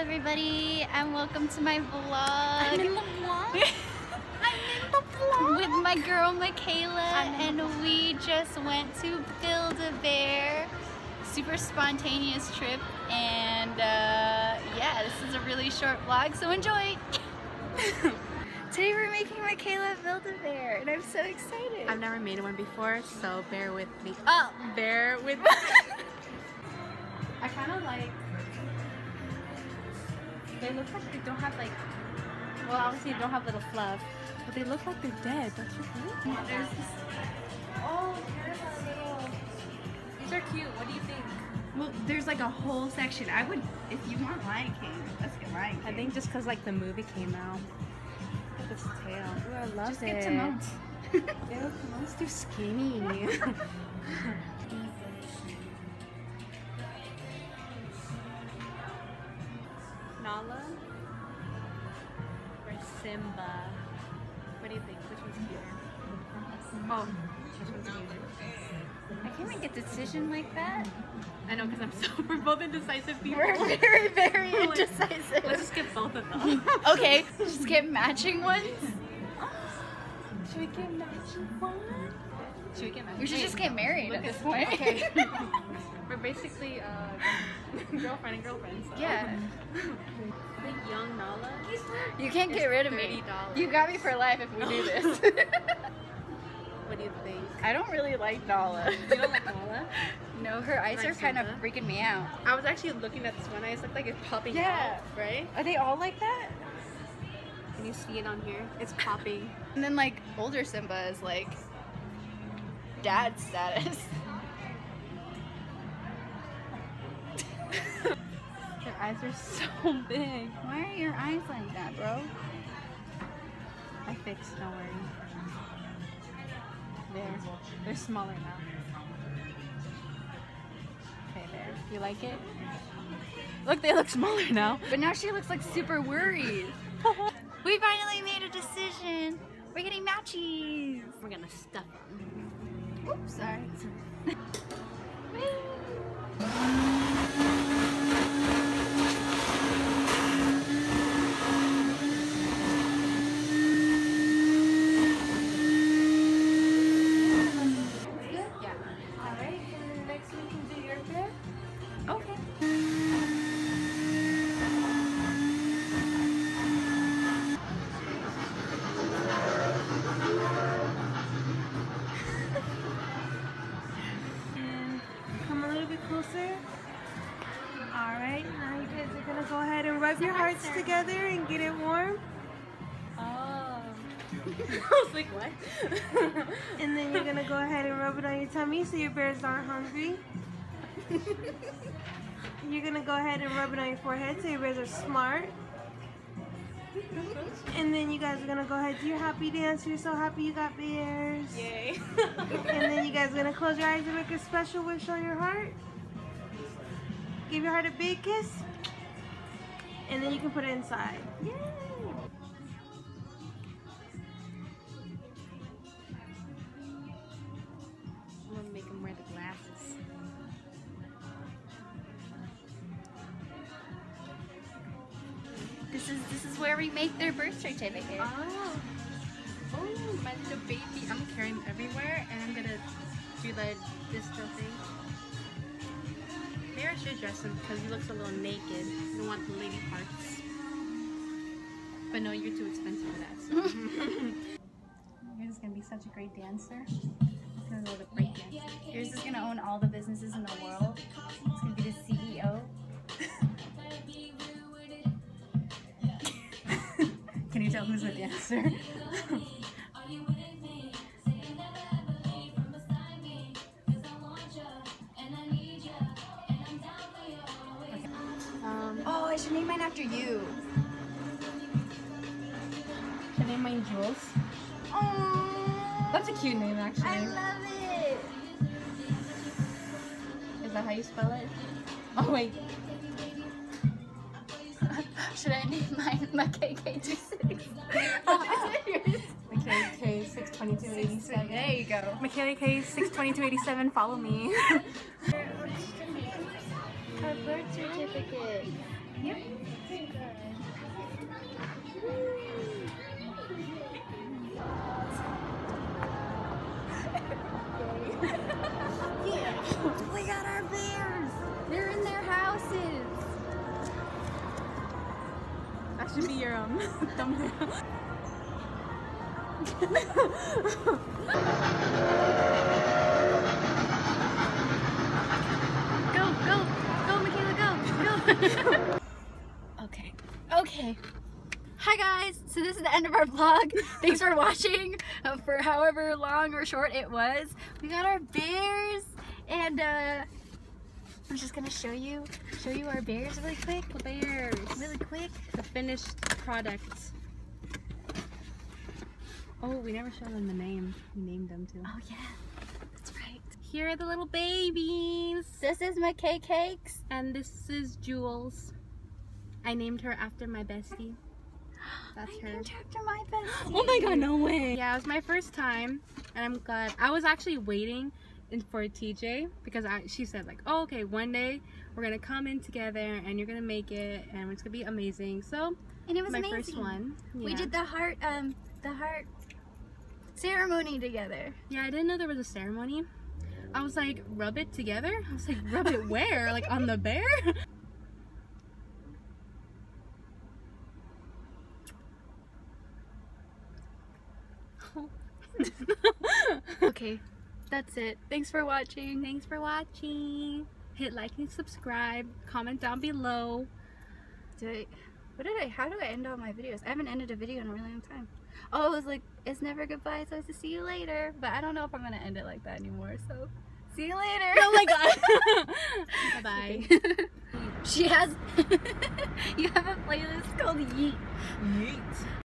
everybody, and welcome to my vlog. I'm in the vlog. I'm in the vlog. With my girl Michaela, and we just went to Build-A-Bear. Super spontaneous trip, and yeah, this is a really short vlog, so enjoy. Today we're making Michaela Build-A-Bear, and I'm so excited. I've never made one before, so bear with me. Oh, Bear with me. I kind of like. They look like they don't have like. Well, obviously they don't have little fluff, but they look like they're dead. Don't you think? yeah, there's this. Oh, here's a little. These are cute. What do you think? Well, there's like a whole section. I would, if you want Lion King, let's get Lion King. I think just because like the movie came out. Look at this tail. Ooh, I love just it. get Timon's. Ew, Timon's too skinny. Nala or Simba? What do you think? Which one's cuter? Oh, which one's cuter? I can't make a decision like that. I know, because I'm so we're both indecisive people. We're very, very We're like, indecisive. Let's just get both of them. Okay, just get matching ones. Should we get matching one? Should we get matching? We should just get married Look at this at- point. Okay. We're basically girlfriend and girlfriend. So. Yeah. I think young Nala. You can't get rid of me. $30. You got me for life if we do this. What do you think? I don't really like Nala. You don't like Nala? No, her eyes Like are kind of Simba? freaking me out. I was actually looking at this one eye. It's like it's popping Yeah. out, right? Are they all like that? Can you see it on here? It's popping. And then like older Simba is like dad status. Their eyes are so big. Why are your eyes like that, bro? I fixed, don't worry. There. They're smaller now. Okay, there. You like it? Look, they look smaller now. But now she looks like super worried. We finally made a decision. We're getting matchies. We're gonna stuff them. Oops, sorry. Yeah. Alright, and next we can do your hair. Okay. And come a little bit closer. Alright, now you guys are gonna go ahead and rub your hearts together and get it warm. Oh. I was like, what? And then you're gonna go ahead and rub it on your tummy so your bears aren't hungry. You're gonna go ahead and rub it on your forehead so your bears are smart. And then you guys are gonna go ahead and do your happy dance. You're so happy you got bears. Yay. And then you guys are gonna close your eyes and make a special wish on your heart. Give your heart a big kiss. And then you can put it inside. Yay! I'm gonna make them wear the glasses. This is where we make their birth certificate. Oh. Oh, my little baby. I'm gonna carry him everywhere and I'm gonna do the disco thing. Maybe I should dress him because he looks a little naked. I don't want the lady parts. But no, you're too expensive for that. So. You're just gonna be such a great dancer. It's gonna go to break dance. Yours is gonna own all the businesses in the world. It's gonna be the CEO. Can you tell who's a dancer? Oh, I should name mine after you. Should I name mine Jules? Oh, That's a cute name, actually. I love it. Is that how you spell it? Oh, wait. Should I name mine McKK26? McKay K 62287. There you go. McKay K 62287. Follow me. Our birth certificate. Yep. Yeah. We got our bears. They're in their houses. That should be your thumbnail. Go, Michaela, go. Okay. Hi guys, so this is the end of our vlog. Thanks for watching for however long or short it was. We got our bears and I'm just gonna show you our bears really quick. Really quick. The finished product. Oh, we never showed them the name. We named them too. Oh yeah, that's right. Here are the little babies. This is my cakes. And this is Jules. I named her after my bestie. That's her. Named her after my bestie. Oh my god, no way. Yeah, it was my first time and I'm glad. I was actually waiting for TJ because she said like, oh, okay, one day we're gonna come in together and you're gonna make it and it's gonna be amazing. So, and it was my amazing. first one. Yeah. We did the heart ceremony together. Yeah, I didn't know there was a ceremony. I was like, rub it together? I was like, rub it where? Like on the bear? Okay, that's it. Thanks for watching. Thanks for watching. Hit like and subscribe. Comment down below. How do I end all my videos? I haven't ended a video in a really long time. Oh, it was like, it's never goodbye, so it's to see you later. But I don't know if I'm gonna end it like that anymore, so see you later. Oh my god. Bye-bye. Okay. She has, you have a playlist called Yeet. Yeet.